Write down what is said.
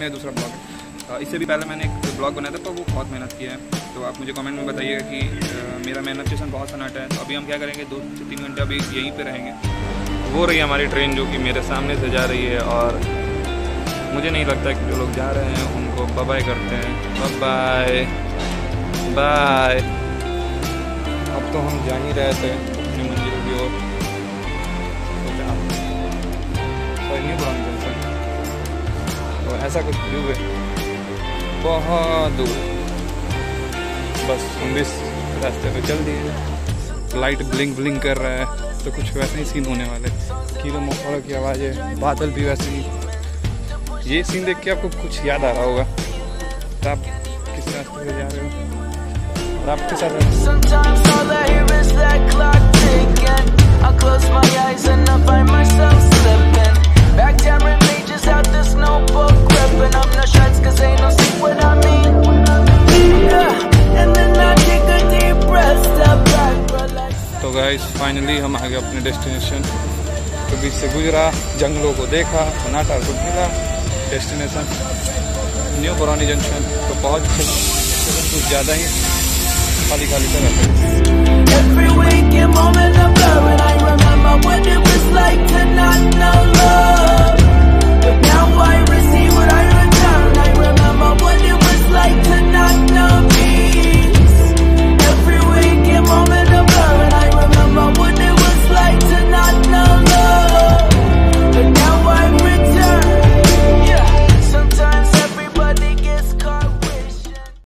मेरा दूसरा ब्लॉग है। इससे भी पहले मैंने एक ब्लॉग बनाया था, पर वो बहुत मेहनत किया है। तो आप मुझे कमेंट में बताइएगा कि मेरा मेहनत स्टेशन बहुत सन्नाटा है। तो अभी हम क्या करेंगे, 2 से 3 घंटे अभी यहीं पे रहेंगे। वो रही हमारी ट्रेन जो कि मेरे सामने से जा रही है, और मुझे नहीं लगता कि जो लोग जा रहे हैं उनको बाय बाय करते हैं। Bye bye. अब तो हम जा ही रहे थे अपनी मंजिल की ओर। न्यू ब्राउन जंक्शन, तो ऐसा कुछ व्यू है बहुत दूर। बस हम इस रास्ते पे चल दिए। लाइट ब्लिंक ब्लिंक कर रहा है, तो कुछ वैसे ही सीन होने वाले। कीड़ों मकोड़ों की आवाज़ें, बादल भी वैसे ही। ये सीन देख के आपको कुछ याद आ रहा होगा। तो आप किस रास्ते पे जा रहे हो और आपके साथ तो गाइस फाइनली हम आ गए अपने डेस्टिनेशन। तो बीच से गुजरा, जंगलों को देखा, सन्नाटा को मिला। डेस्टिनेशन न्यू पुरानी जंक्शन। तो पहुँच कुछ ज़्यादा ही खाली खाली सा रहता है।